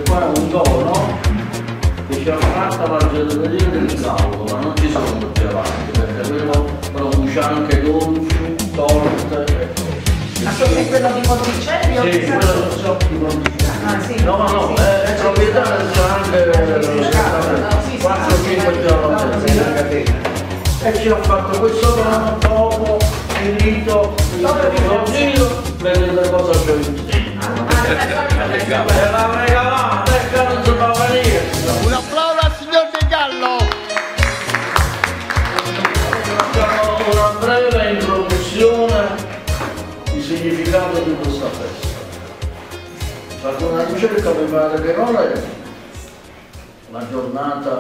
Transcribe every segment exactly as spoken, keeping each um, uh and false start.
qua è un dono che ci ha fatto la gelateria del cavolo, ma non ci sono gelati, perché quello produce anche dolci, torte. Ma è quello di Ponticelli o sì, di quello non so di Ponticelli. Ah, sì. No, ma no, sì. è, è proprietà anche quattro cinque giorni e ci ha fatto questo dono dopo finito il giro, vedete cosa c'è in e la regalata, perché non si fa venire. Un applauso al signor De Gallo. Facciamo una breve introduzione di significato di questa festa. Faccio una ricerca, mi pare che non è la giornata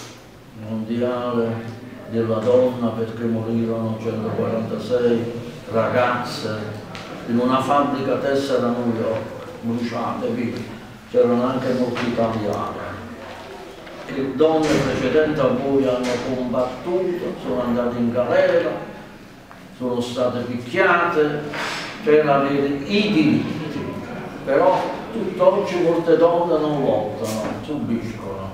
mondiale della donna perché morirono centoquarantasei ragazze in una fabbrica tessera a New York, bruciate via. C'erano anche molti italiani che donne precedenti a voi hanno combattuto, sono andate in galera, sono state picchiate per avere i diritti, però tutt'oggi molte donne non lottano, subiscono.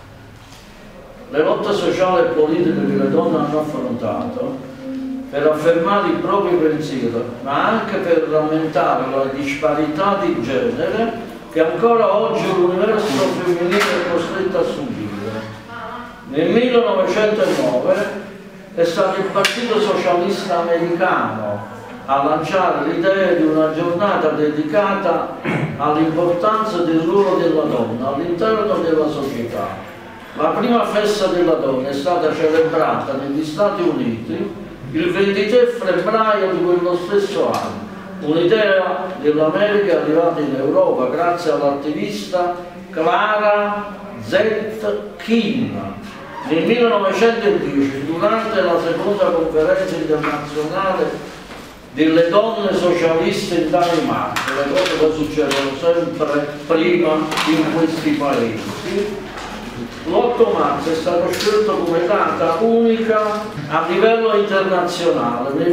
Le lotte sociali e politiche che le donne hanno affrontato per affermare il proprio pensiero, ma anche per rammentare la disparità di genere che ancora oggi l'universo femminile è costretto a subire. Nel millenovecentonove è stato il Partito Socialista Americano a lanciare l'idea di una giornata dedicata all'importanza del ruolo della donna all'interno della società. La prima festa della donna è stata celebrata negli Stati Uniti il ventitré febbraio di quello stesso anno. Un'idea dell'America è arrivata in Europa grazie all'attivista Clara Zetkin. Nel millenovecentodieci, durante la seconda conferenza internazionale delle donne socialiste in Danimarca, le cose che succedono sempre prima in questi paesi, l'otto marzo è stato scelto come data unica a livello internazionale nel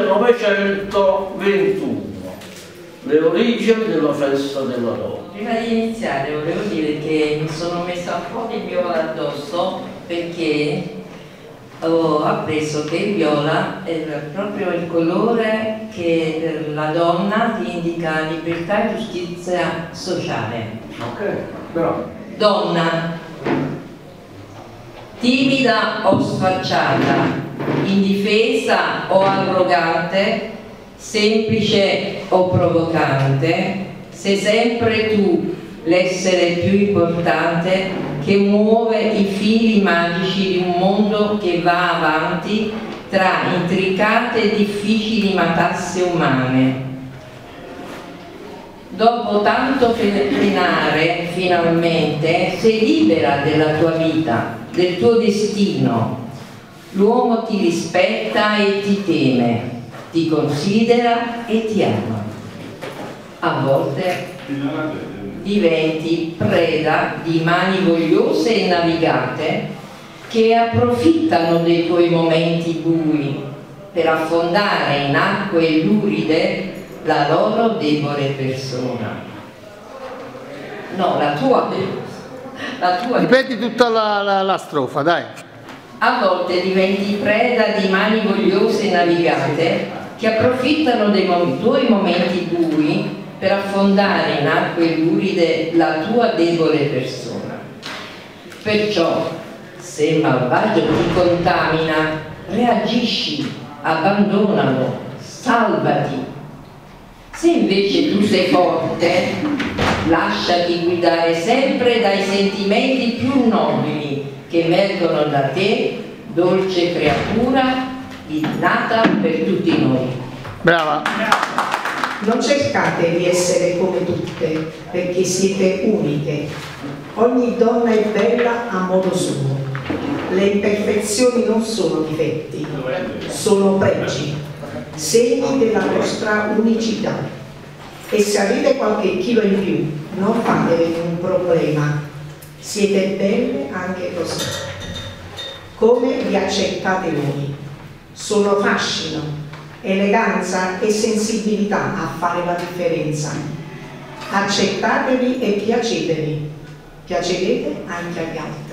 millenovecentoventuno, le origini della festa della donna. Prima di iniziare volevo dire che mi sono messa un po' di viola addosso perché ho appreso che il viola è proprio il colore che per la donna indica libertà e giustizia sociale. Ok, bravo. Donna, timida o sfacciata, indifesa o arrogante, semplice o provocante, sei sempre tu l'essere più importante che muove i fili magici di un mondo che va avanti tra intricate e difficili matasse umane. Dopo tanto penare, finalmente sei libera della tua vita, del tuo destino. L'uomo ti rispetta e ti teme, ti considera e ti ama. A volte diventi preda di mani vogliose e navigate che approfittano dei tuoi momenti bui per affondare in acque luride la loro debole persona. No, la tua, la tua. Ripeti tutta la, la, la strofa, dai. A volte diventi preda di mani vogliose e navigate che approfittano dei mom- tuoi momenti bui per affondare in acque luride la tua debole persona. Perciò, se il malvagio ti contamina, reagisci, abbandonalo, salvati. Se invece tu sei forte, lasciati guidare sempre dai sentimenti più nobili che emergono da te, dolce creatura, nata per tutti noi. Brava. Non cercate di essere come tutte, perché siete uniche. Ogni donna è bella a modo suo. Le imperfezioni non sono difetti, sono pregi, segni della vostra unicità. E se avete qualche chilo in più, non fatevi un problema. Siete belle anche così. Come vi accettate voi? Sono fascino, eleganza e sensibilità a fare la differenza. Accettatevi e piacetevi. piacerete anche agli altri.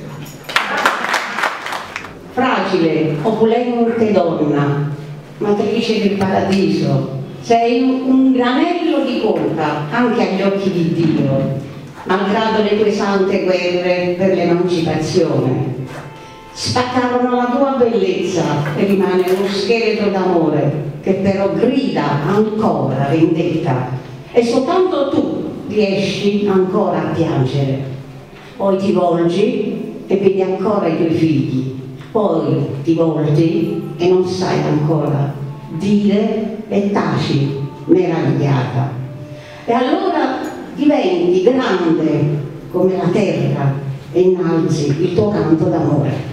Fragile, opulente donna, matrice del paradiso, sei un granello di colpa anche agli occhi di Dio, malgrado le tue sante guerre per l'emancipazione. Spaccarono la tua bellezza e rimane uno scheletro d'amore che però grida ancora vendetta e soltanto tu riesci ancora a piangere. Poi ti volgi e vedi ancora i tuoi figli, poi ti volgi e non sai ancora dire e taci meravigliata. E allora diventi grande come la terra e innalzi il tuo canto d'amore.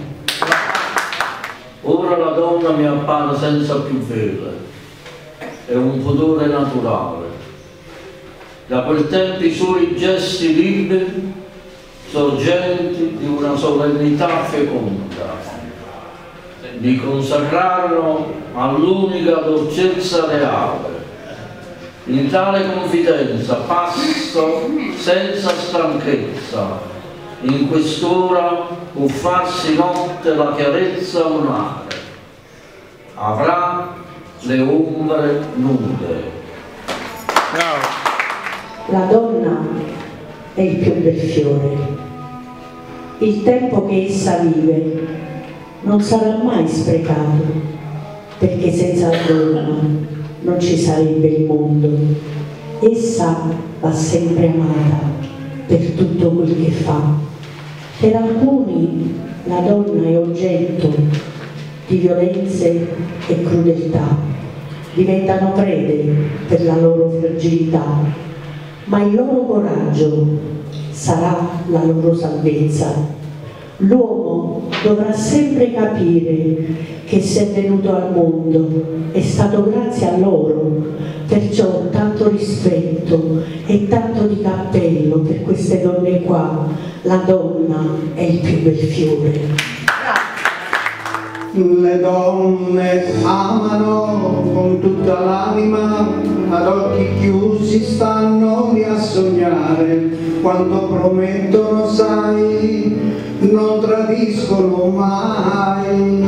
Ora la donna mi appare senza più vele, è un pudore naturale. Da quel tempo i suoi gesti liberi, sorgenti di una solennità feconda, mi consacrarono all'unica dolcezza reale. In tale confidenza passo senza stanchezza, in quest'ora può farsi notte la chiarezza lunare, avrà le ombre nude. Bravo. La donna è il più bel fiore. Il tempo che essa vive non sarà mai sprecato, perché senza la donna non ci sarebbe il mondo. Essa va sempre amata per tutto quel che fa. Per alcuni la donna è oggetto di violenze e crudeltà, diventano prede per la loro fragilità, ma il loro coraggio sarà la loro salvezza. L'uomo dovrà sempre capire che se è venuto al mondo è stato grazie a loro, perciò tanto rispetto e tanto di cappello per queste donne qua. La donna è il più bel fiore. Le donne amano con tutta l'anima, ad occhi chiusi stanno lì a sognare, quando promettono sai, non tradiscono mai.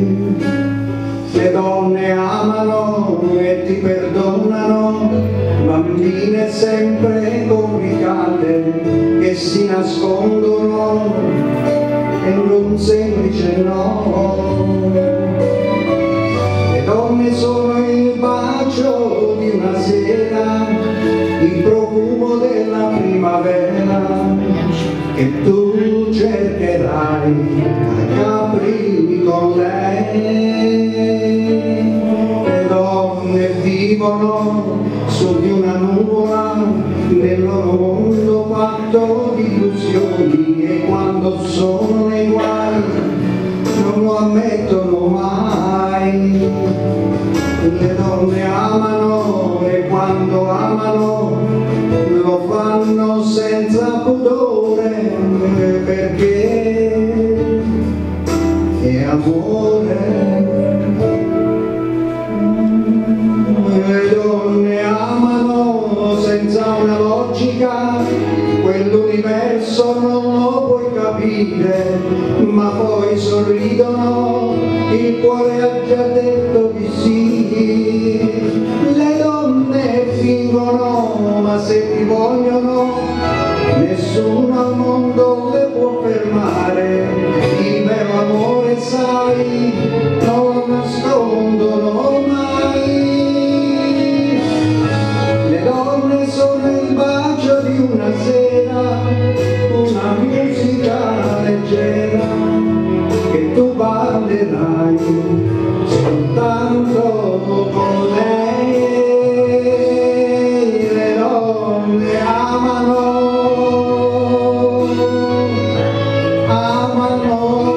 Le donne amano e ti perdonano, bambine sempre complicate, che si nascondono in un semplice no. Le donne sono il bacio di una sera, il profumo della primavera, che tu cercherai agli apri con lei. Le donne vivono su di una nuvola, nel loro mondo fatto di illusioni, e quando sono nei guai non lo ammettono mai. Le donne amano e quando amano lo fanno senza pudore, perché è amore. Le donne amano senza una logica, quell'universo non lo puoi capire, ma poi sorridono, il cuore ha già detto di sì. Le donne fingono, ma se ti vogliono, nessuno al mondo le può fermare. Il vero amore, sai, non lo nascondono mai. Le donne sono il bacio di una sera, una musica leggera, che tu ballerai soltanto con lei. Le donne amano, amano,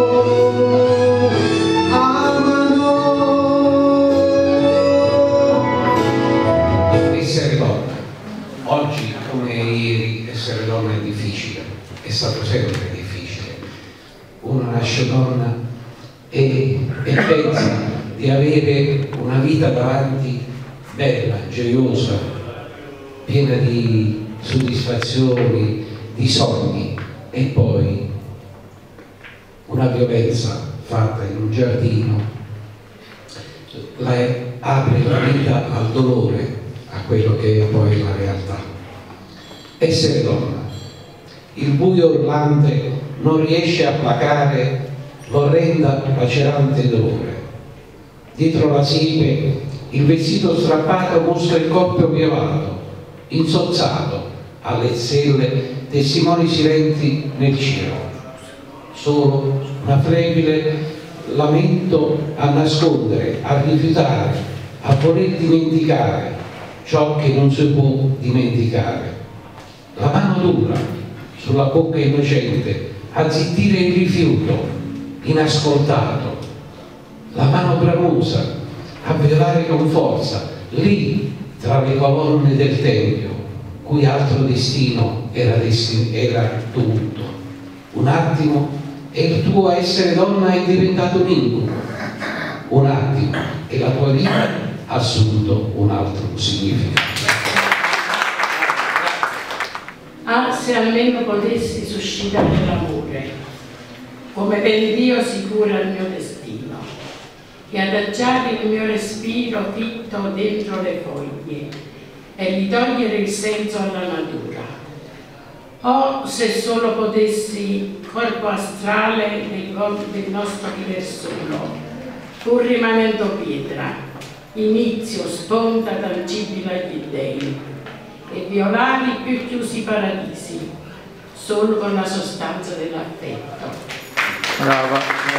amano. Essere donna, oggi come ieri, essere donna è difficile, è stato sempre difficile. Uno nasce donna e, e pensa di avere una vita davanti bella, gioiosa, piena di soddisfazioni, di sogni. e poi una violenza fatta in un giardino la apre la vita al dolore, a quello che è poi la realtà. Essere donna. Il buio urlante non riesce a placare l'orrenda lacerante dolore. Dietro la siepe il vestito strappato mostra il corpo violato, insozzato alle stelle, testimoni silenti nel cielo. Solo una flebile lamento a nascondere, a rifiutare, a voler dimenticare ciò che non si può dimenticare. La mano dura sulla bocca innocente a zittire il rifiuto inascoltato. La mano bramosa a violare con forza lì tra le colonne del tempio cui altro destino era, destin era dovuto. Un attimo e il tuo essere donna è diventato un incubo. Un attimo e la tua vita ha assunto un altro significato. Ah, se almeno potessi suscitare l'amore, come ben Dio si cura il mio destino, e adagiare il mio respiro fitto dentro le foglie e gli togliere il senso alla natura. Oh, se solo potessi, corpo astrale del, del nostro diverso uno, pur rimanendo pietra, inizio, sponda tangibile agli dei, e violare i più chiusi paradisi, solo con la sostanza dell'affetto. Brava.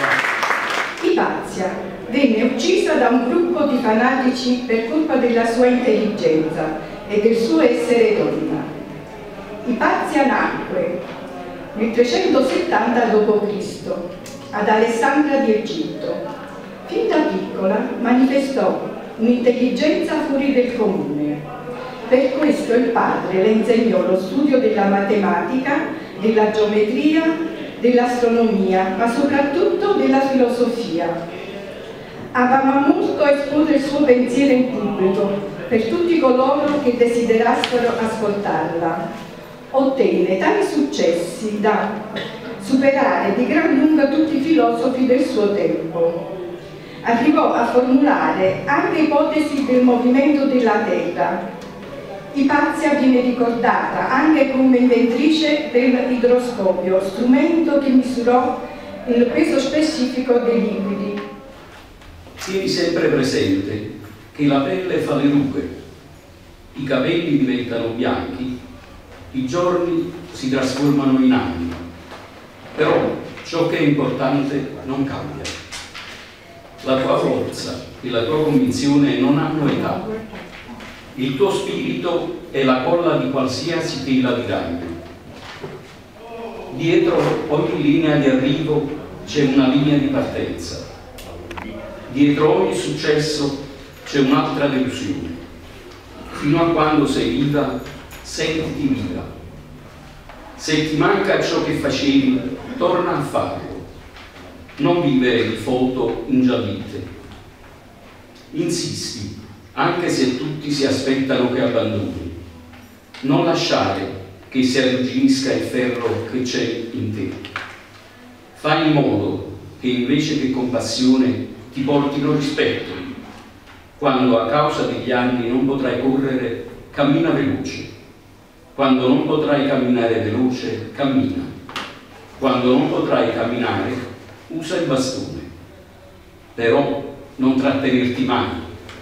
Ipazia venne uccisa da un gruppo di fanatici per colpa della sua intelligenza e del suo essere donna. Ipazia nacque nel trecentosettanta dopo Cristo ad Alessandria di Egitto. Fin da piccola manifestò un'intelligenza fuori del comune. Per questo il padre le insegnò lo studio della matematica, della geometria, dell'astronomia, ma soprattutto della filosofia. Amava molto esporre il suo pensiero in pubblico per tutti coloro che desiderassero ascoltarla. Ottenne tali successi da superare di gran lunga tutti i filosofi del suo tempo. Arrivò a formulare anche ipotesi del movimento della Terra. Ipazia viene ricordata anche come inventrice dell'idroscopio, strumento che misurò il peso specifico dei liquidi. Tieni sempre presente che la pelle fa le rughe, i capelli diventano bianchi, i giorni si trasformano in anni, però ciò che è importante non cambia. La tua forza e la tua convinzione non hanno età. Il tuo spirito è la colla di qualsiasi tela di ragno. Dietro ogni linea di arrivo c'è una linea di partenza. Dietro ogni successo c'è un'altra delusione. Fino a quando sei viva, sentiti viva. Se ti manca ciò che facevi, torna a farlo. Non vivere di foto ingiallite. Insisti, anche se tutti si aspettano che abbandoni. Non lasciare che si arrugginisca il ferro che c'è in te. Fai in modo che invece che compassione ti portino rispetto. Quando a causa degli anni non potrai correre, cammina veloce. Quando non potrai camminare veloce, cammina. Quando non potrai camminare, usa il bastone. Però non trattenerti mai.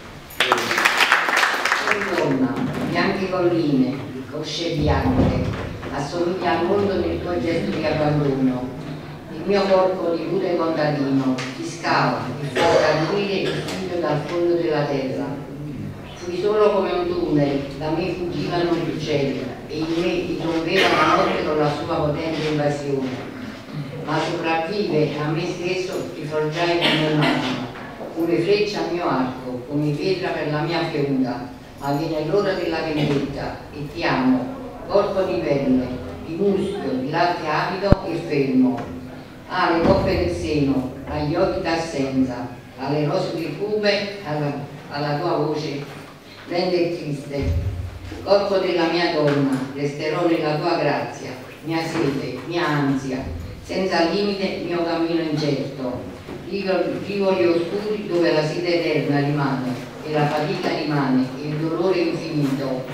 Donna, bianche colline, cosce bianche, assomiglia al mondo nel tuo gesto di abbandono. Il mio corpo di pure contadino ti scava, ti fa cadere il figlio dal fondo della terra. Fui solo come un tunnel, da me fuggivano gli uccelli e in me ti trombeva la notte con la sua potente invasione. Ma sopravvive a me stesso ti forgiai come un'arma, come freccia al mio arco, come pietra per la mia fionda. Ma viene l'ora della vendetta e ti amo, corpo di pelle, di muschio, di latte avido e fermo. Ah, le coppe del seno, agli occhi d'assenza, alle rose di fume, alla, alla tua voce lenta e triste. Corpo della mia donna, resterò nella tua grazia, mia sete, mia ansia, senza limite mio cammino incerto, rivoli oscuri dove la sete eterna rimane e la fatica rimane e il dolore infinito.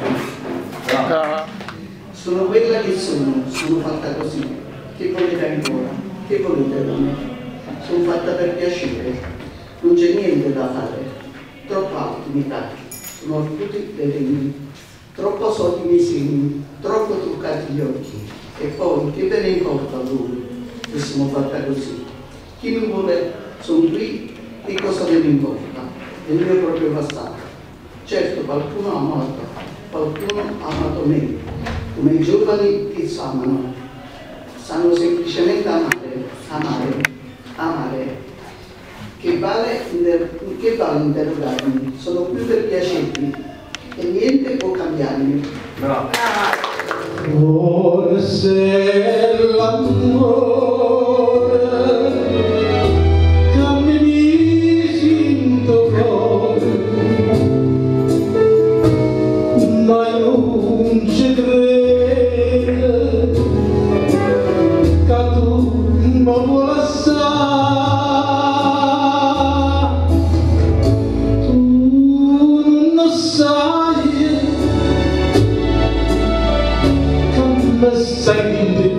Sono quella che sono, sono fatta così. Che volete ancora? Che volete da me? Sono fatta per piacere, non c'è niente da fare. Troppo alti mi tacchi, sono orputi dei regni, troppo soldi i miei segni, troppo truccati gli occhi. E poi che ve ne importa a voi che sono fatta così? Chi mi vuole, sono qui e cosa ve ne importa? È il mio proprio passato. Certo qualcuno ha amato, qualcuno ha amato me, come i giovani che amano, sanno semplicemente amare, amare, amare. Che vale, che vale interrogarmi? Sono qui per piacermi e niente può cambiarmi. Bravo. Forse l'amore che mi sinto fuori, ma non ci credo che tu mi vuoi lasciare. Tu non sai come sei di me.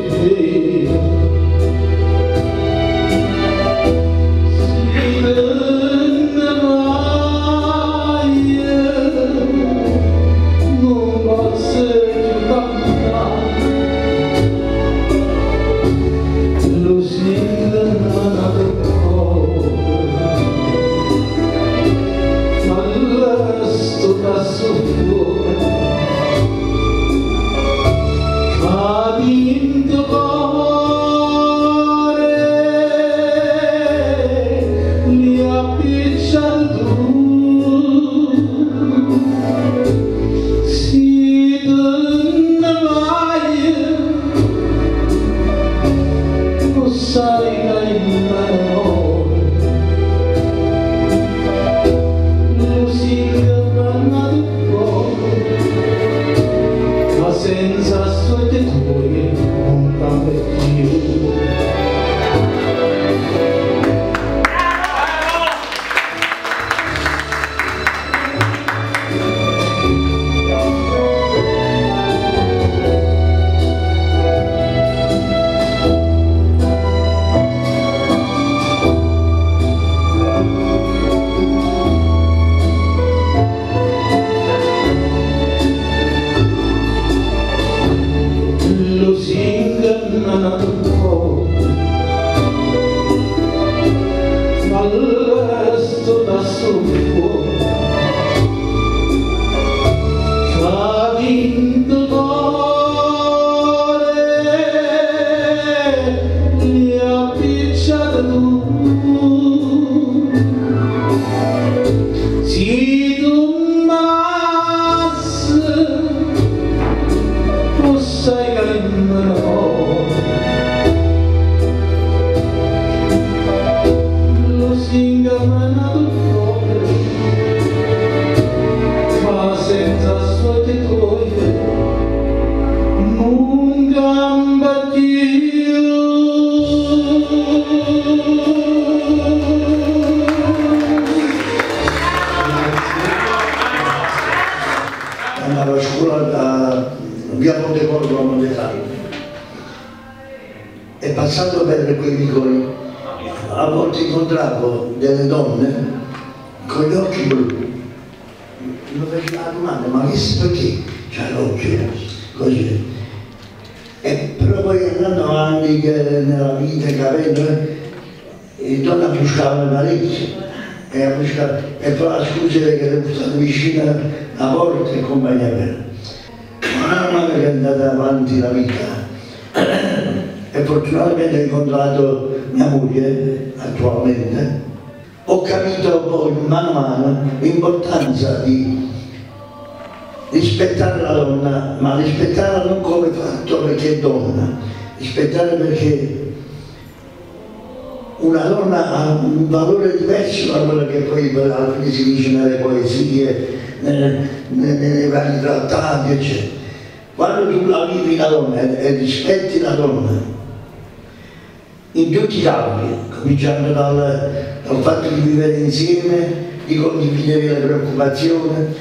Andavo a scuola da via Ponte Corvo a Montesalvo e passando per quei vicoli a volte incontravo delle donne con gli occhi blu. Mi faceva la domanda, ma che perché c'ha l'occhio così? E però poi andando avanti nella vita, capendo, le donne buscavano parecchio e, e poi a scusare che ero stato vicino alla porta e compagnia bella. Man mano che è andata avanti la vita e fortunatamente ho incontrato mia moglie attualmente, ho capito poi mano a mano l'importanza di rispettare la donna, ma rispettarla non come fatto perché è donna, rispettare perché una donna ha un valore diverso da quello che poi alla fine si dice nelle poesie, nei, nei, nei vari trattati, eccetera. Quando tu la vivi la donna e rispetti la donna, in tutti i campi, cominciando dal, dal fatto di vivere insieme, di condividere le preoccupazioni,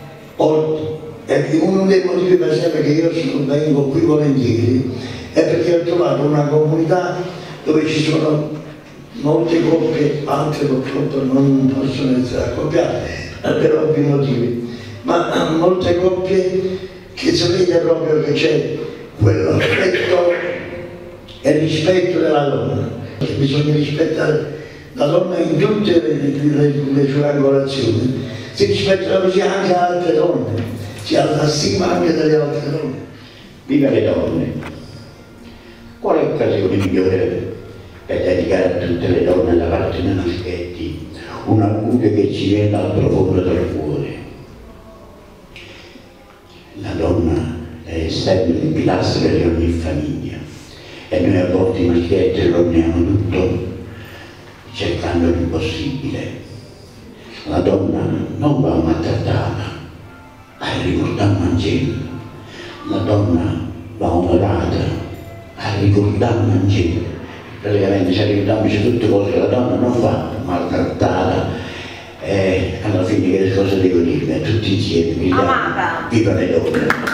e uno dei motivi per esempio che io vengo qui volentieri è perché ho trovato una comunità dove ci sono molte coppie, altre purtroppo non possono essere accoppiate per ovvi motivi, ma molte coppie che si vede proprio che c'è quell'affetto e il rispetto della donna. Bisogna rispettare la donna in tutte le, le, le sue angolazioni, si rispettano così anche altre donne, si ha la stima anche delle altre donne. Viva le donne! Quale occasione migliore per dedicare a tutte le donne da parte dei Maschetti un augurio che ci viene dal profondo del cuore? La donna è sempre il pilastro di ogni famiglia e noi a volte i Maschetti roviniamo tutto cercando l'impossibile. La donna non va maltrattata, ma ricordando Angelo. La donna va onorata, a ricordando Angelo. Praticamente ci ricordiamoci tutte cose che la donna non va maltrattata e alla fine che cosa devo dire? Tutti insieme gridiamo viva le donne!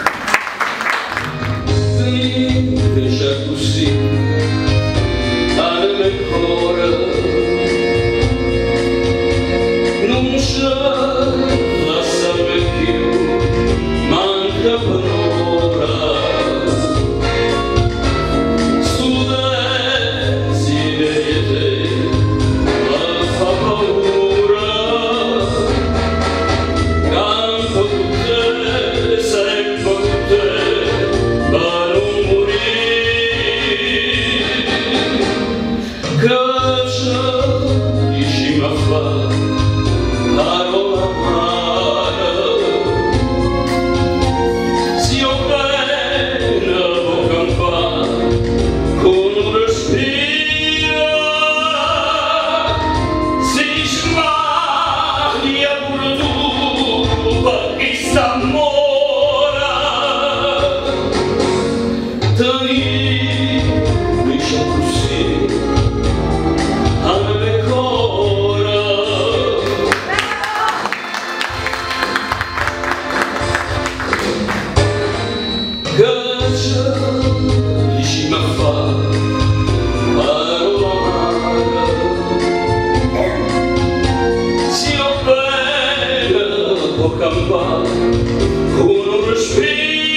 Deixa così, anima ancora, non c'è, lasciami più, manca per ora. Studenti vedete, ma fa paura, campo con te, sempre con te, ma non morire. Caccia di cima fa parola amara, si appena può campare con un respiro, si sbaglia pure tu perché sta mora. Tani, dice così, anima ancora. Caccia di cima fa parola amara, si appena può campare con un respiro,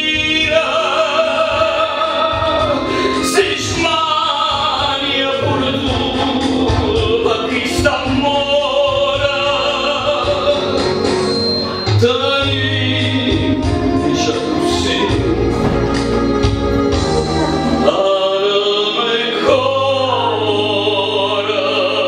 si smania pure tu per chi sta mora. Dai, dice così, anima ancora.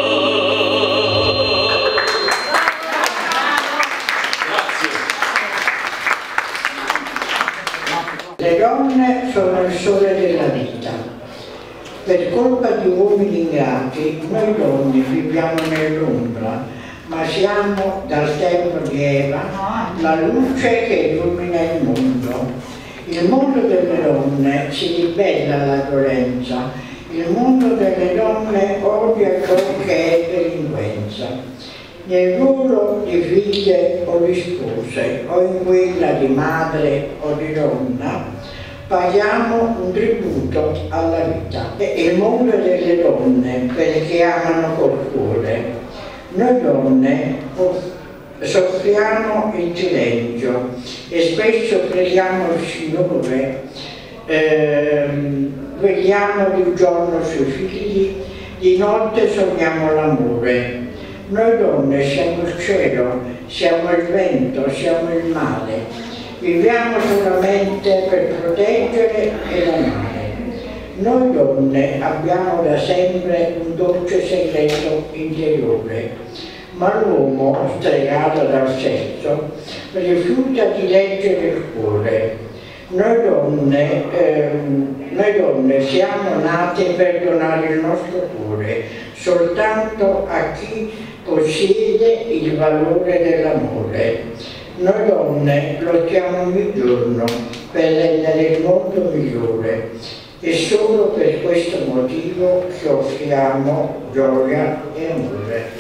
Le donne sono il sole della vita. Per colpa di uomini ingrati, noi donne viviamo nell'ombra, ma siamo dal tempo di Eva la luce che illumina il mondo. Il mondo delle donne si ribella alla violenza, il mondo delle donne odia ciò che è delinquenza. Nel ruolo di figlie o di spose, o in quella di madre o di donna, paghiamo un tributo alla vita. Il mondo delle donne, quelle che amano col cuore. Noi donne soffriamo in silenzio e spesso preghiamo il Signore, ehm, vegliamo di giorno sui figli, di notte sogniamo l'amore. Noi donne siamo il cielo, siamo il vento, siamo il mare. Viviamo solamente per proteggere ed amare. Noi donne abbiamo da sempre un dolce segreto interiore, ma l'uomo, stregato dal sesso, rifiuta di leggere il cuore. Noi donne, ehm, noi donne siamo nate per donare il nostro cuore soltanto a chi possiede il valore dell'amore. Noi donne lottiamo ogni giorno per rendere il mondo migliore. È solo per questo motivo che offriamo gioia e amore.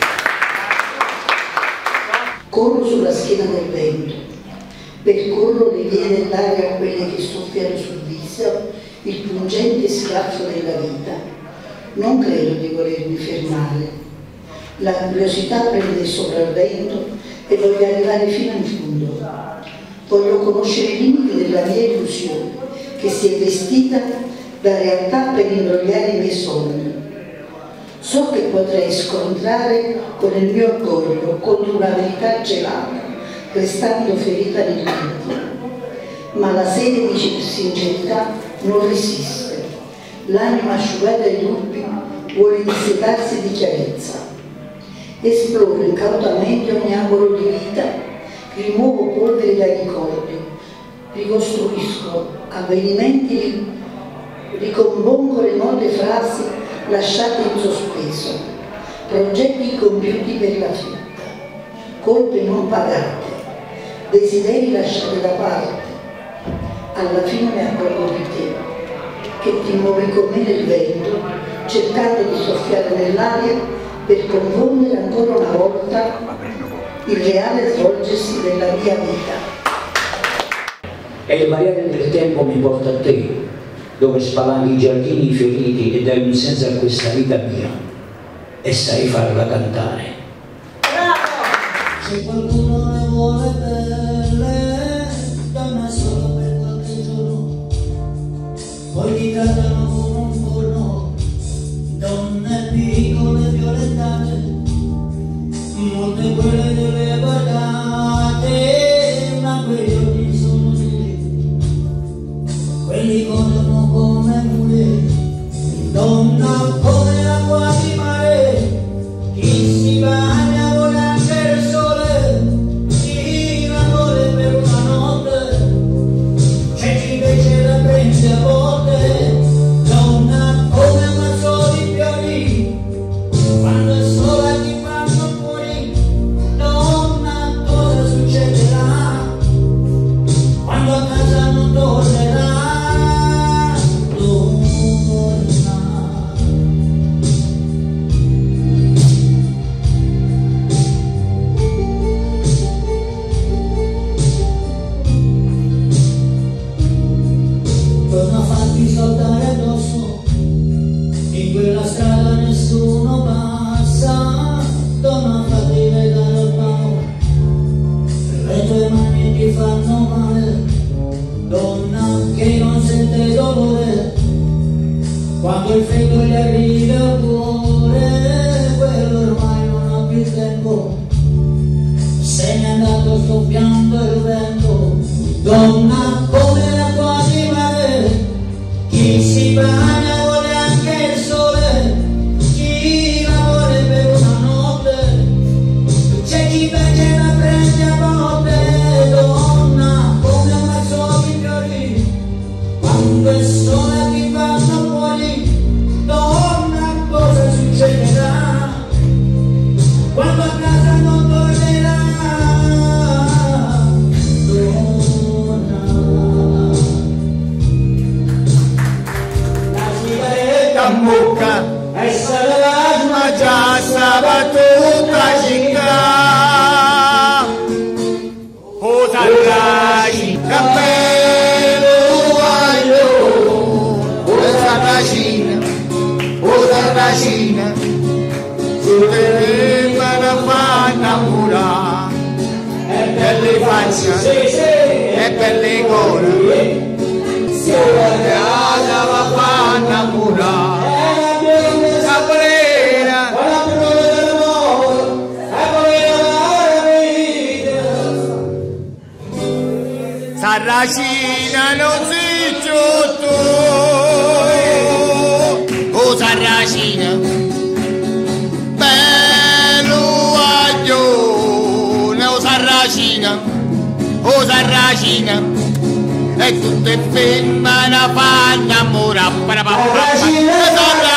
Corro sulla schiena del vento, percorro le vie dell'aria, quelle che soffiano sul viso, il pungente schiaffo della vita. Non credo di volermi fermare. La curiosità prende il sopravvento e voglio arrivare fino in fondo. Voglio conoscere i limiti della mia illusione, che si è vestita da realtà per imbrogliare i miei sogni. So che potrei scontrare con il mio orgoglio contro una verità gelata, restando ferita nei limiti. Ma la sede di sincerità non resiste. L'anima asciugata dai dubbi vuole dissetarsi di chiarezza. Esploro incautamente ogni angolo di vita, rimuovo polvere dai ricordi, ricostruisco avvenimenti, ricombongo le note frasi lasciate in sospeso, progetti incompiuti per la vita, colpe non pagate, desideri lasciati da parte. Alla fine mi accorgo di te, che ti muovi con me nel vento, cercando di soffiare nell'aria per confondere ancora una volta il reale svolgersi della mia vita. E il variare del tempo mi porta a te, dove spalanchi i giardini fioriti e dai un senso a questa vita mia e sai farla cantare. Bravo! Se qualcuno ne vuole belle, dammi solo per qualche giorno, poi ti trattano come un forno, donne piccole violettate, molte quelle delle guardate, ma quegli occhi sono duri, quelli corrono come mule, donna come l'acqua di mare, chi si bagna vuole anche il sole, chi l'amore per una notte, c'è chi invece la prende a volte, donna come un mazzo di fiori, quando è sola ti fanno fuori, donna cosa succederà, quando a casa non tornerà. Torna a farti saltare addosso, in quella strada nessuno passa, torna a farti legare al palo, le tue mani ti fanno male, donna che non sente dolore, quando il freddo gli arriva al cuore, quello ormai non ha più tempo, se n'è andato soffiando il vento, donna come l'acqua di mare, chi si bagna vuole anche il sole, chi la vuole per una notte, c'è chi invece la prende a botte, donna come un mazzo di fiori, quando è sola ti fanno fuori, donna cosa succederà, quando a casa non tornerà, donna. La sigaretta in bocca e sarà già stava tutta città, o sarraci cappello guaglio, o sarracina, o sarracina, su te la fa innamorare, e per le facce, e per le cuore, se la casa va fa innamorare. Sarracina non si giotto, oh sarracina, bello aglio, oh sarracina, oh sarracina, e tutte femmine fanno amore, sarracina.